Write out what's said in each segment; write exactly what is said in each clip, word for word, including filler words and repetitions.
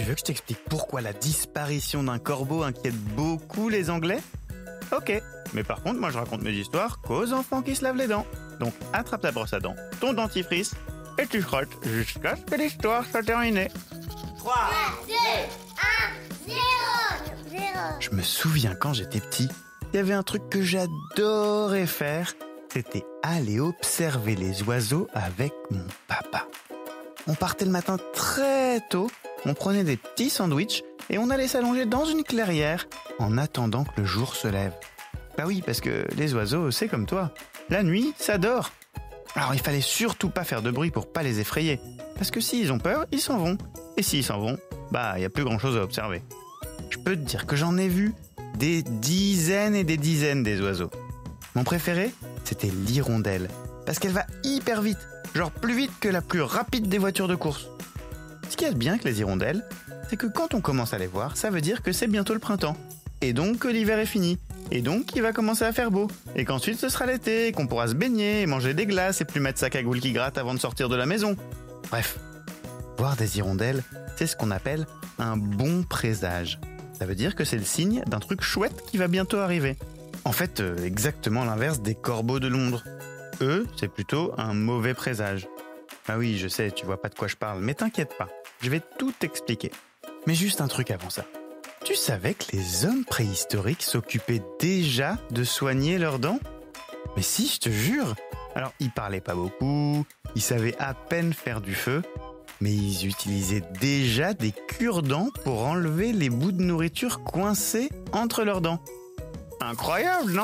Tu veux que je t'explique pourquoi la disparition d'un corbeau inquiète beaucoup les Anglais ? Ok, mais par contre, moi je raconte mes histoires qu'aux enfants qui se lavent les dents. Donc attrape ta brosse à dents, ton dentifrice, et tu frottes jusqu'à ce que l'histoire soit terminée. trois, deux, un, zéro, zéro. Je me souviens quand j'étais petit, il y avait un truc que j'adorais faire, c'était aller observer les oiseaux avec mon papa. On partait le matin très tôt, on prenait des petits sandwichs et on allait s'allonger dans une clairière en attendant que le jour se lève. Bah oui, parce que les oiseaux, c'est comme toi. La nuit, ça dort. Alors il fallait surtout pas faire de bruit pour pas les effrayer. Parce que s'ils ont peur, ils s'en vont. Et s'ils s'en vont, bah il y a plus grand chose à observer. Je peux te dire que j'en ai vu des dizaines et des dizaines des oiseaux. Mon préféré, c'était l'hirondelle. Parce qu'elle va hyper vite. Genre plus vite que la plus rapide des voitures de course. Ce qui est bien avec les hirondelles, c'est que quand on commence à les voir, ça veut dire que c'est bientôt le printemps. Et donc que l'hiver est fini. Et donc qu'il va commencer à faire beau. Et qu'ensuite ce sera l'été, et qu'on pourra se baigner, et manger des glaces, et plus mettre sa cagoule qui gratte avant de sortir de la maison. Bref, voir des hirondelles, c'est ce qu'on appelle un bon présage. Ça veut dire que c'est le signe d'un truc chouette qui va bientôt arriver. En fait, euh, exactement l'inverse des corbeaux de Londres. Eux, c'est plutôt un mauvais présage. Ah oui, je sais, tu vois pas de quoi je parle, mais t'inquiète pas, je vais tout t'expliquer. Mais juste un truc avant ça. Tu savais que les hommes préhistoriques s'occupaient déjà de soigner leurs dents ? Mais si, je te jure. Alors, ils parlaient pas beaucoup, ils savaient à peine faire du feu, mais ils utilisaient déjà des cure-dents pour enlever les bouts de nourriture coincés entre leurs dents. Incroyable, non ?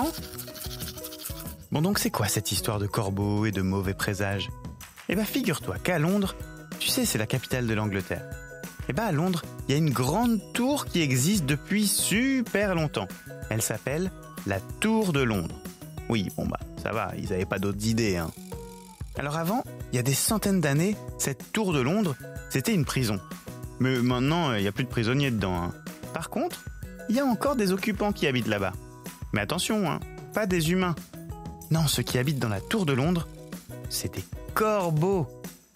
Bon, donc c'est quoi cette histoire de corbeaux et de mauvais présages ? Eh ben, figure-toi qu'à Londres, tu sais, c'est la capitale de l'Angleterre. Eh ben, à Londres, il y a une grande tour qui existe depuis super longtemps. Elle s'appelle la Tour de Londres. Oui, bon bah, ça va, ils avaient pas d'autres idées, hein. Alors avant, il y a des centaines d'années, cette Tour de Londres, c'était une prison. Mais maintenant, il n'y a plus de prisonniers dedans, hein. Par contre, il y a encore des occupants qui habitent là-bas. Mais attention, hein, pas des humains. Non, ceux qui habitent dans la Tour de Londres, c'est des corbeaux.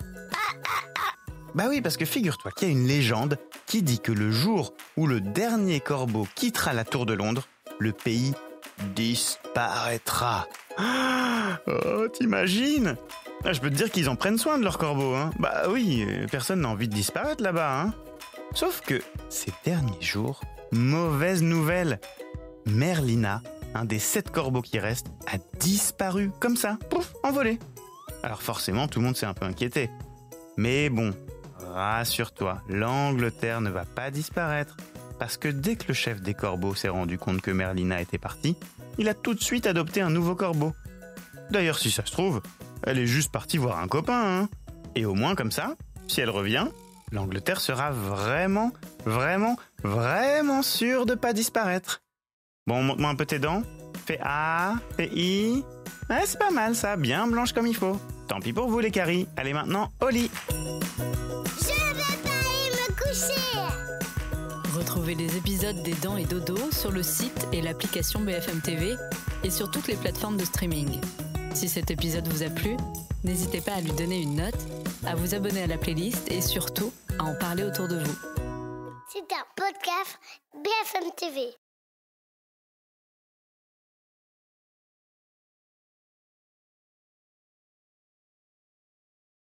Bah oui, parce que figure-toi qu'il y a une légende qui dit que le jour où le dernier corbeau quittera la Tour de Londres, le pays disparaîtra. Oh, t'imagines ? Ah, je peux te dire qu'ils en prennent soin de leurs corbeaux, hein. Bah oui, personne n'a envie de disparaître là-bas, hein. Sauf que ces derniers jours, mauvaise nouvelle. Merlina, un des sept corbeaux qui restent, a disparu, comme ça, pouf, envolé. Alors forcément, tout le monde s'est un peu inquiété. Mais bon, rassure-toi, l'Angleterre ne va pas disparaître. Parce que dès que le chef des corbeaux s'est rendu compte que Merlina était partie, il a tout de suite adopté un nouveau corbeau. D'ailleurs, si ça se trouve, elle est juste partie voir un copain, hein. Et au moins comme ça, si elle revient, l'Angleterre sera vraiment, vraiment, vraiment sûre de pas disparaître. Bon, montre-moi un peu tes dents. Fais A, fais I. Ouais, c'est pas mal ça, bien blanche comme il faut. Tant pis pour vous les caries. Allez maintenant au lit. Je vais pas aller me coucher. Retrouvez les épisodes des Dents et Dodo sur le site et l'application B F M T V et sur toutes les plateformes de streaming. Si cet épisode vous a plu, n'hésitez pas à lui donner une note, à vous abonner à la playlist et surtout à en parler autour de vous. C'est un podcast B F M T V.